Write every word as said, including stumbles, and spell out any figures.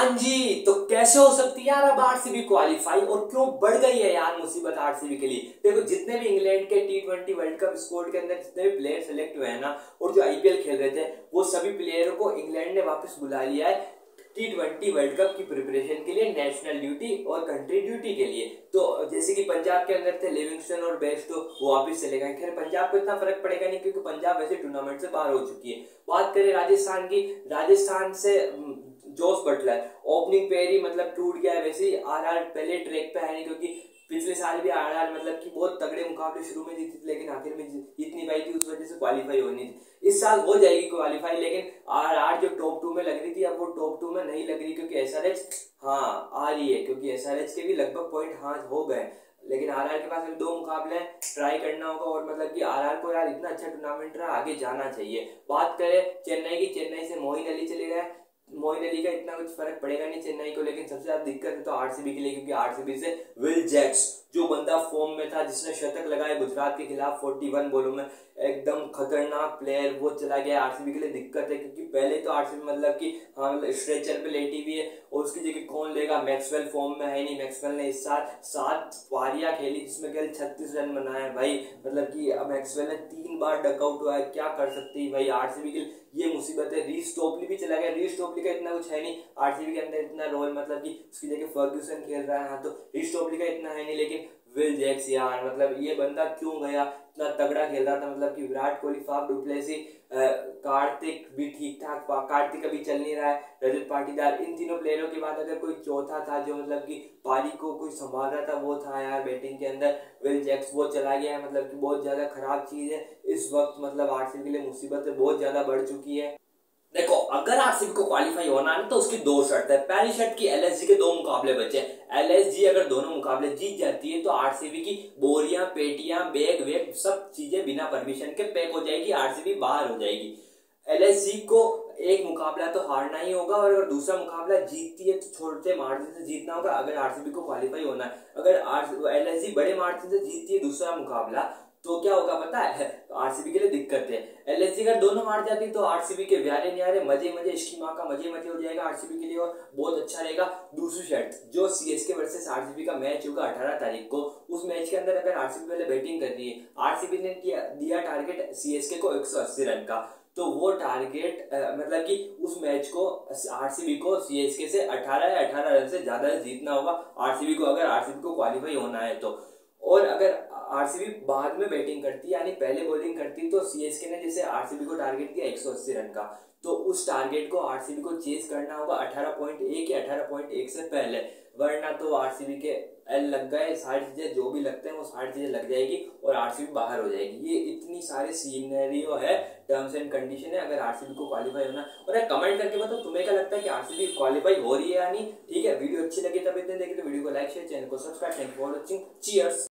हाँ जी, तो कैसे हो सकती है यार अब आरसीबी क्वालिफाई और क्यों बढ़ गई है यार मुसीबत आरसीबी के लिए। देखो जितने भी इंग्लैंड के T twenty World Cup squad के अंदर जितने भी प्लेयर सेलेक्ट हुए हैं ना और जो आईपीएल खेल रहे थे वो सभी प्लेयरों को इंग्लैंड ने वापस बुला लिया है टी ट्वेंटी वर्ल्ड कप की प्रिपरेशन के लिए, नेशनल ड्यूटी और कंट्री ड्यूटी के लिए। तो जैसे कि पंजाब के अंदर थे लिविंगस्टन और बेस्टो, वो वापस चले गए। खैर पंजाब को इतना फर्क पड़ेगा नहीं क्योंकि पंजाब वैसे टूर्नामेंट से बाहर हो चुकी है। बात करें राजस्थान की, राजस्थान से जोस बटलर ओपनिंग पेयर ही मतलब टूट गया है। वैसे ही आरआर पहले ट्रैक पे है नहीं क्योंकि पिछले साल भी आरआर मतलब कि बहुत तगड़े मुकाबले शुरू में जीती थी लेकिन आखिर में इतनी पाई थी, उस वजह से क्वालिफाई होनी थी। इस साल हो जाएगी क्वालिफाई, लेकिन आरआर जो टॉप टू में लग रही थी अब वो टॉप टू में नहीं लग रही क्योंकि एसआरएच हाँ आ रही है, क्योंकि एसआरएच के भी लगभग पॉइंट हाथ हो गए। लेकिन आरआर के पास अभी दो मुकाबले ट्राई करना होगा और मतलब कि आरआर को यार इतना अच्छा टूर्नामेंट रहा, आगे जाना चाहिए। बात करें चेन्नई की, चेन्नई से मोइन अली चले गए। मोइन अली का इतना कुछ फर्क पड़ेगा नहीं चेन्नई को, लेकिन सबसे ज्यादा दिक्कत है तो आरसीबी के लिए क्योंकि आरसीबी से विल जैक्स जो बंदा फॉर्म में था, जिसने शतक लगाए गुजरात के खिलाफ इकतालीस बॉलों में, एकदम खतरनाक प्लेयर, वो चला गया। आरसीबी के लिए दिक्कत है क्योंकि पहले तो आरसीबी मतलब कि हाँ मतलब स्ट्रेचर पे लेटी हुई है और उसकी जगह कौन लेगा। मैक्सवेल फॉर्म में है नहीं, मैक्सवेल ने इस साल सात पारियां खेली जिसमें केवल छत्तीस रन बनाए भाई, मतलब कि मैक्सवेल ने तीन बार डकआउट हुआ है, क्या कर सकती है भाई आरसीबी के लिए। ये मुसीबत है। रीस टोपली भी चला गया, रीस टोपली का इतना कुछ है नहीं आरसीबी के अंदर, इतना रोल मतलब कि उसकी जगह फर्ग्यूसन खेल रहा है। हाँ तो रीस टोपली का इतना है नहीं, लेकिन विल जैक्स यार मतलब ये बंदा क्यों गया, इतना तगड़ा खेल रहा था। मतलब कि विराट कोहली, फाफ डुप्लेसी, कार्तिक भी ठीक ठाक, कार्तिक का भी चल नहीं रहा है, रजत पाटीदार, इन तीनों प्लेयरों के बाद अगर कोई चौथा था जो मतलब कि पारी को कोई संभाल रहा था वो था यार बैटिंग के अंदर विल जैक्स, वो चला गया है। मतलब कि बहुत ज्यादा खराब चीज है इस वक्त, मतलब आरसीबी के लिए मुसीबतें बहुत ज्यादा बढ़ चुकी है। देखो अगर आरसीबी को क्वालिफाई होना है तो उसकी दो शर्त है। पहली शर्त की एलएसजी के दो मुकाबले बचे, एलएसजी अगर दोनों मुकाबले जीत जाती है तो आरसीबी की बोरियां, पेटियां, बैग वेग सब चीजें बिना परमिशन के पैक हो जाएगी, आरसीबी बाहर हो जाएगी। एलएसजी को एक मुकाबला तो हारना ही होगा और अगर दूसरा मुकाबला जीतती है तो छोटे मार्जिन से जीतना होगा अगर आरसीबी को क्वालिफाई होना है। अगर एलएसजी बड़े मार्जिन से जीतती है दूसरा मुकाबला तो क्या होगा पता है, तो आरसीबी के लिए दिक्कत है। एलएसजी अगर दोनों हार जाती तो आरसीबी के ब्यारे न्यारे मजे मजे, इसकी माँ का मजे मजे हो जाएगा आरसीबी के लिए और बहुत अच्छा रहेगा। दूसरी शर्त जो सीएसके वर्सेस आरसीबी का मैच होगा अठारह तारीख को, उस मैच के अंदर अगर आरसीबी पहले बैटिंग कर रही है, आरसीबी ने दिया टारगेट सीएसके को एक सौ अस्सी रन का, तो वो टारगेट मतलब कि उस मैच को आरसीबी को सीएसके से अठारह या अठारह रन से ज्यादा जीतना होगा आरसीबी को, अगर आरसीबी को क्वालिफाई होना है तो। और अगर आरसीबी बाद में बैटिंग करती यानी पहले बॉलिंग करती तो सीएसके ने जैसे आरसीबी को टारगेट दिया एक सौ अस्सी रन का, तो उस टारगेट को आरसीबी को चेज करना होगा अठारह पॉइंट एक या अठारह पॉइंट एक से पहले, वरना तो आरसीबी के एल लग गए, सारी चीजें जो भी लगते हैं वो सारी चीजें लग जाएगी और आरसीबी बाहर हो जाएगी। ये इतनी सारे सीनरियो है, टर्म्स एंड कंडीशन है अगर आरसीबी को क्वालिफाई होना। और कमेंट करके बताओ तुम्हें क्या लगता है कि आरसीबी क्वालिफाई हो रही है या नहीं। ठीक है, वीडियो अच्छी लगी तब इतने देखे तो वीडियो को लाइक शेयर, चैनल को subscribe. Thank you for watching, cheers.